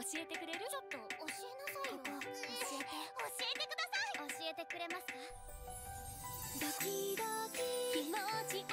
教えてくれる？ ちょっと教えなさいよ。 ここ教えて。 教えてください。 教えてくれますか？ ドキドキ気持ち